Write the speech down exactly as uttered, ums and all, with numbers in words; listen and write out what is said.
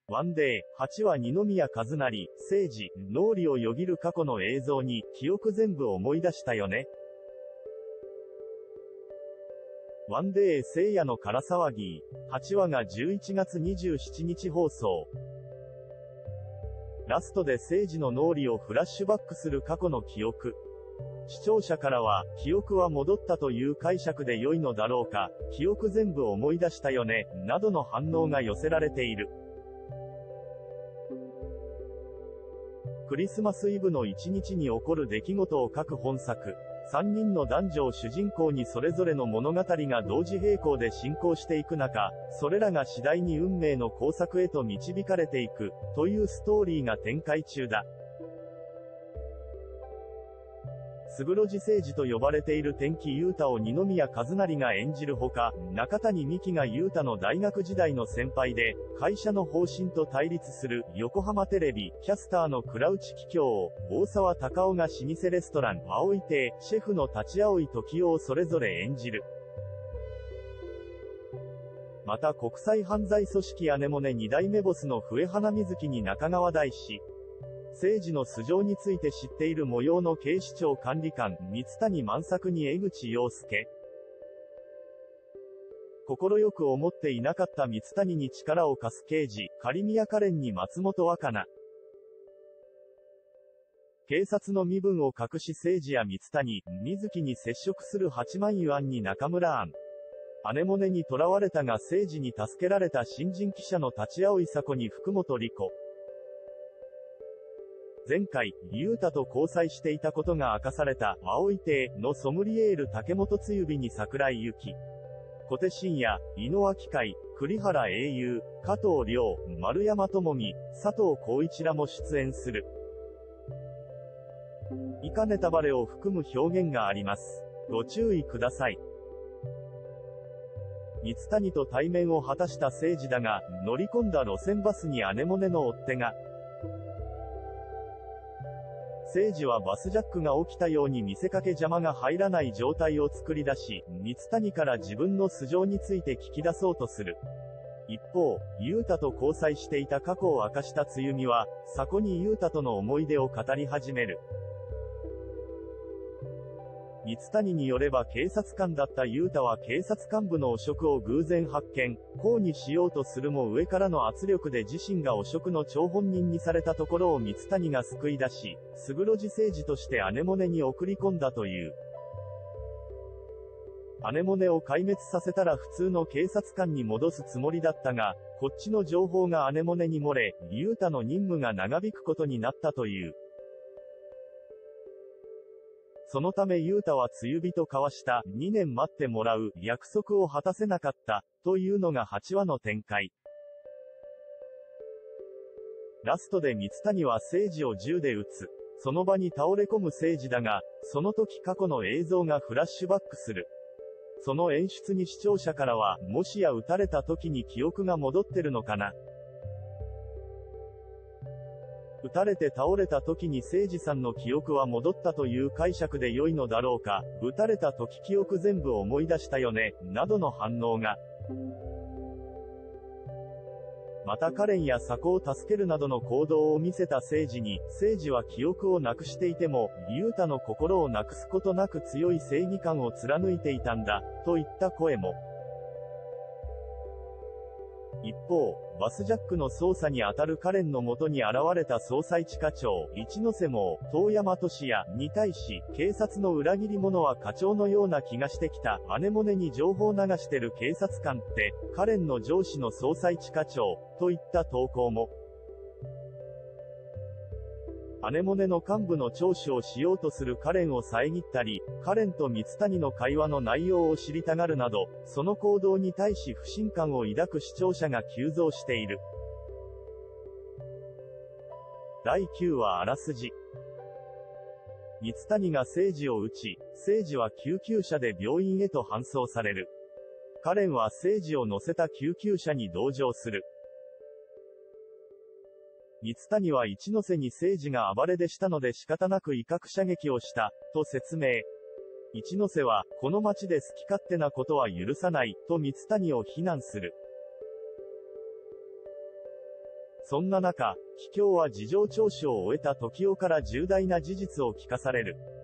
ワンデー、はちは二宮和也、政治、脳裏をよぎる過去の映像に、記憶全部思い出したよね。ワンデー、聖夜のから騒ぎ。はちわがじゅういちがつにじゅうしちにち放送。ラストで政治の脳裏をフラッシュバックする過去の記憶。視聴者からは、記憶は戻ったという解釈で良いのだろうか、記憶全部思い出したよね、などの反応が寄せられている。クリスマスイブの一日に起こる出来事を書く本作。さんにんの男女を主人公にそれぞれの物語が同時並行で進行していく中、それらが次第に運命の交錯へと導かれていく、というストーリーが展開中だ。勝呂寺誠司と呼ばれている天気雄太を二宮和也が演じるほか、中谷美紀が雄太の大学時代の先輩で、会社の方針と対立する、横浜テレビ、キャスターの倉内貴京を、大沢たかおが老舗レストラン、葵亭、シェフの立葵時代をそれぞれ演じる。また国際犯罪組織アネモネ二代目ボスの笛花水木に中川大志。政治の素性について知っている模様の警視庁管理官、三谷万作に江口洋介。快く思っていなかった三谷に力を貸す刑事、狩宮カレンに松本若菜。警察の身分を隠し政治や三谷、水木に接触する八幡湯庵に中村庵。アネモネに囚われたが政治に助けられた新人記者の立葵佐子に福本莉子。前回、雄太と交際していたことが明かされた、葵亭のソムリエール竹本つゆびに桜井由紀。小手伸也、井野明海、栗原英雄、加藤亮、丸山智美、佐藤浩一らも出演する。以下ネタバレを含む表現があります。ご注意ください。三谷と対面を果たした政治だが、乗り込んだ路線バスにアネモネの追っ手が。政治はバスジャックが起きたように見せかけ邪魔が入らない状態を作り出し、三谷から自分の素性について聞き出そうとする。一方、雄太と交際していた過去を明かしたつゆみは、佐古に雄太との思い出を語り始める。三谷によれば警察官だった雄太は警察幹部の汚職を偶然発見、抗議しようとするも上からの圧力で自身が汚職の張本人にされたところを三谷が救い出し、勝呂寺誠司としてアネモネに送り込んだという。アネモネを壊滅させたら普通の警察官に戻すつもりだったが、こっちの情報がアネモネに漏れ、雄太の任務が長引くことになったという。そのため雄太はつゆびと交わしたにねん待ってもらう約束を果たせなかったというのがはちわの展開。ラストで三谷は政治を銃で撃つ。その場に倒れ込む政治だが、その時過去の映像がフラッシュバックする。その演出に視聴者からは、もしや撃たれた時に記憶が戻ってるのかな。撃たれて倒れた時に誠司さんの記憶は戻ったという解釈で良いのだろうか、撃たれた時記憶全部思い出したよね、などの反応が。またカレンや佐古を助けるなどの行動を見せた誠司に、誠司は記憶をなくしていても、雄太の心をなくすことなく強い正義感を貫いていたんだ、といった声も。一方、バスジャックの捜査に当たるカレンのもとに現れた捜査一課長、一ノ瀬も、遠山俊也に対し、警察の裏切り者は課長のような気がしてきた、アネモネに情報を流してる警察官って、カレンの上司の捜査一課長、といった投稿も。アネモネの幹部の聴取をしようとするカレンを遮ったり、カレンと三谷の会話の内容を知りたがるなど、その行動に対し不信感を抱く視聴者が急増している。だいきゅうわあらすじ。三谷が誠司を撃ち、誠司は救急車で病院へと搬送される。カレンは誠司を乗せた救急車に同乗する。三谷は一ノ瀬に誠司が暴れでしたので仕方なく威嚇射撃をした、と説明。一ノ瀬は、この街で好き勝手なことは許さない、と三谷を非難する。 そんな中、桔梗は事情聴取を終えた時代から重大な事実を聞かされる。